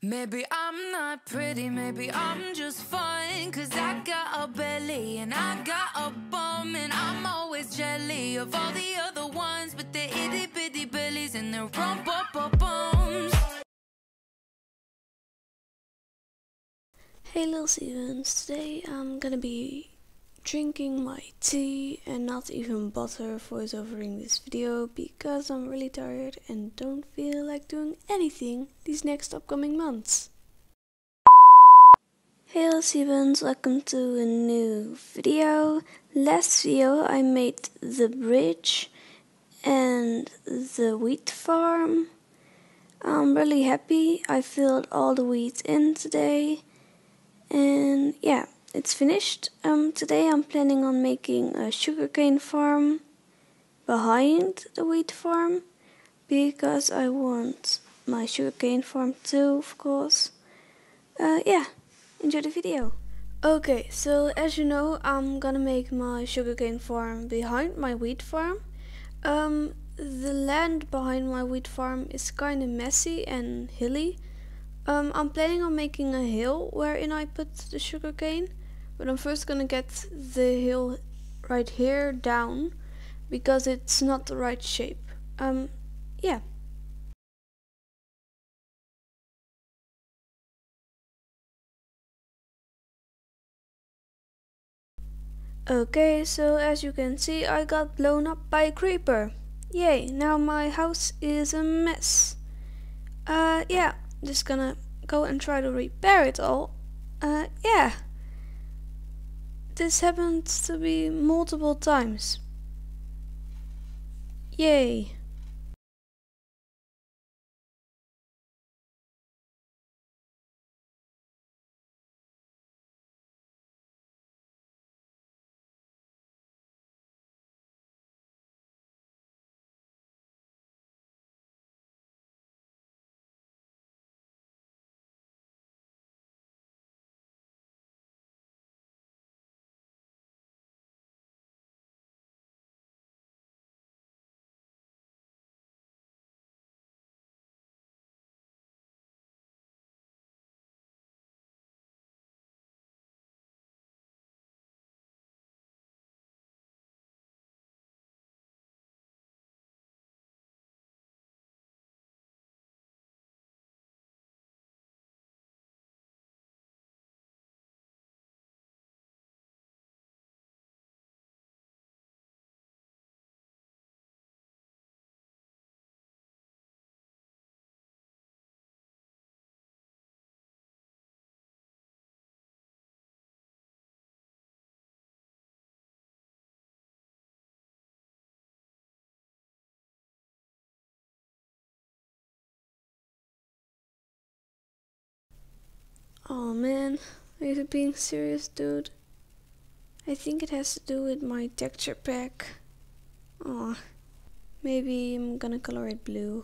Maybe I'm not pretty, maybe I'm just fine, 'cause I got a belly and I got a bum, and I'm always jelly of all the other ones with their itty bitty bellies and their rump-up-bums. Hey little Stevens, today I'm gonna be drinking my tea and not even bother voiceovering this video because I'm really tired and don't feel like doing anything these next upcoming months. Hey little Stevens, welcome to a new video. Last video I made the bridge and the wheat farm. I'm really happy I filled all the wheat in today. And yeah, it's finished. Today I'm planning on making a sugarcane farm behind the wheat farm because I want my sugarcane farm too, of course. Yeah, enjoy the video. Okay, so as you know, I'm gonna make my sugarcane farm behind my wheat farm. The land behind my wheat farm is kinda messy and hilly. I'm planning on making a hill wherein I put the sugarcane, but I'm first gonna get the hill right here down because it's not the right shape. Yeah. Okay, so as you can see, I got blown up by a creeper. Yay, now my house is a mess. Yeah, just gonna go and try to repair it all. Yeah. This happened to be multiple times. Yay. Oh man, are you being serious, dude? I think it has to do with my texture pack. Oh, maybe I'm gonna color it blue.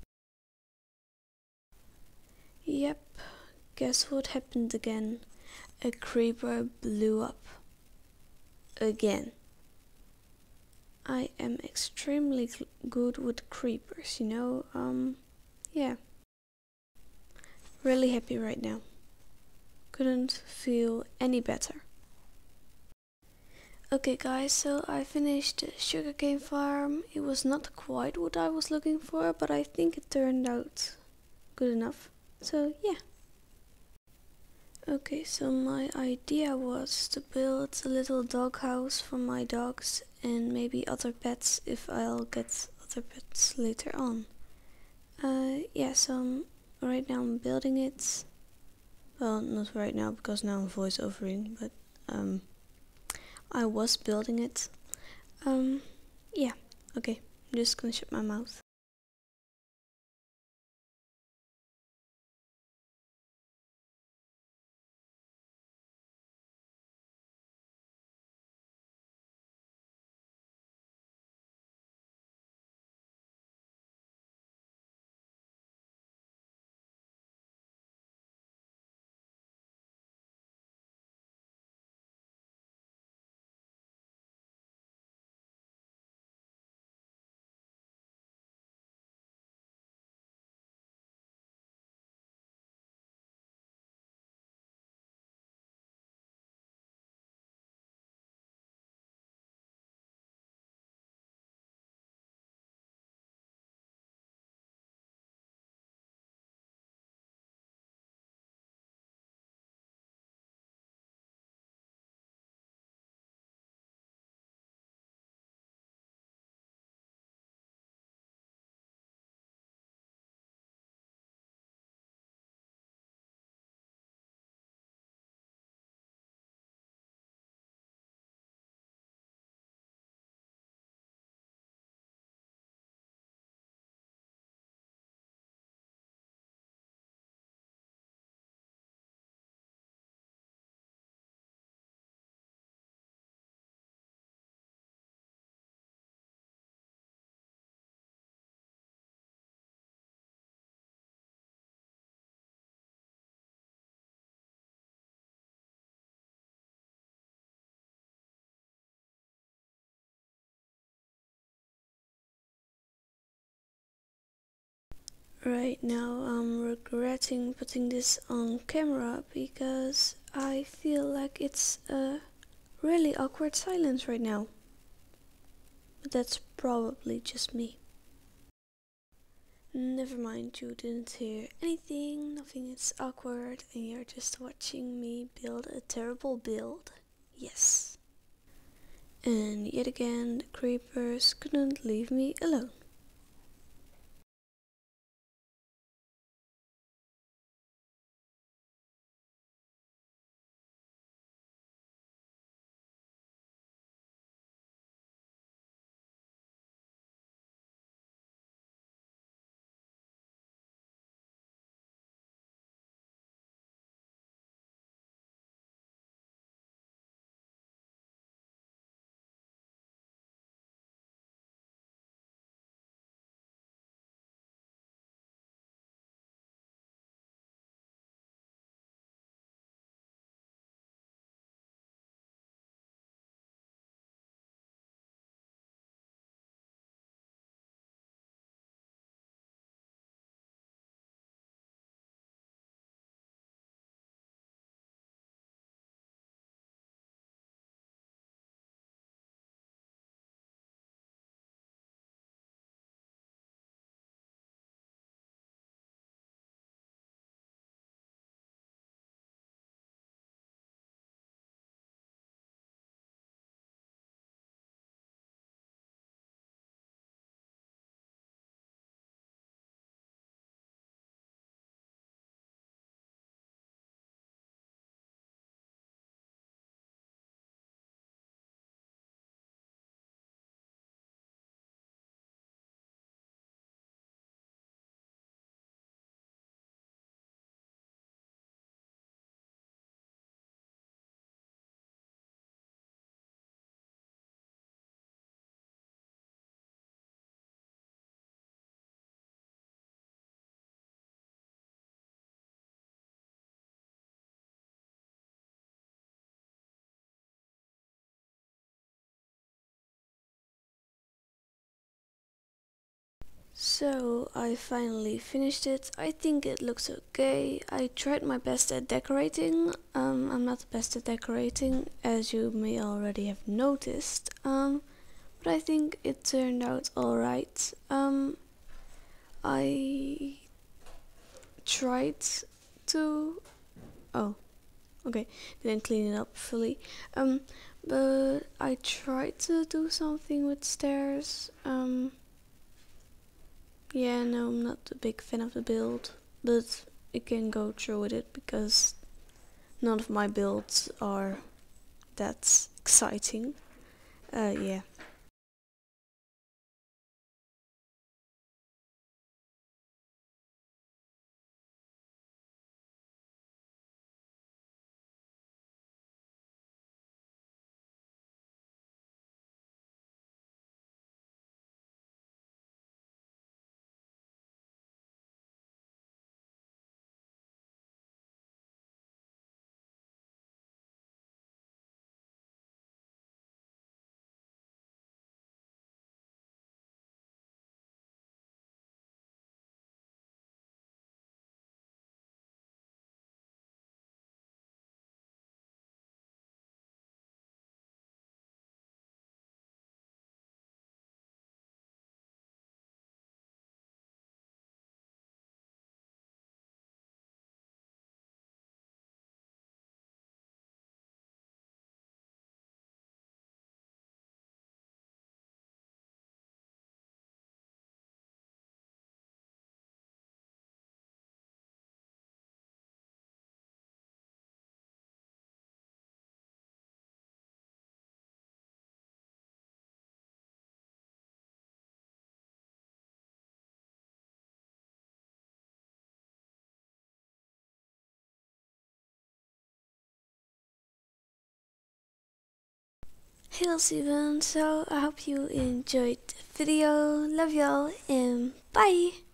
Yep, guess what happened again? A creeper blew up. Again. I am extremely good with creepers, you know? Yeah. Really happy right now. Couldn't feel any better. Okay guys, so I finished the sugarcane farm. It was not quite what I was looking for, but I think it turned out good enough. So yeah. Okay, so my idea was to build a little doghouse for my dogs and maybe other pets if I'll get other pets later on. Yeah, so right now I'm building it. Well, not right now because now I'm voiceovering, but I was building it. Yeah, okay, I'm just gonna shut my mouth. Right now I'm regretting putting this on camera because I feel like it's a really awkward silence right now. But that's probably just me. Never mind, you didn't hear anything, nothing is awkward, and you're just watching me build a terrible build. Yes. And yet again, the creepers couldn't leave me alone. So I finally finished it. I think it looks okay. I tried my best at decorating. I'm not the best at decorating, as you may already have noticed. But I think it turned out alright. I tried to... Oh, okay, didn't clean it up fully. But I tried to do something with stairs. Yeah, no, I'm not a big fan of the build, but I can go through with it because none of my builds are that exciting. Yeah. Hey Steven, so I hope you enjoyed the video. Love y'all and bye!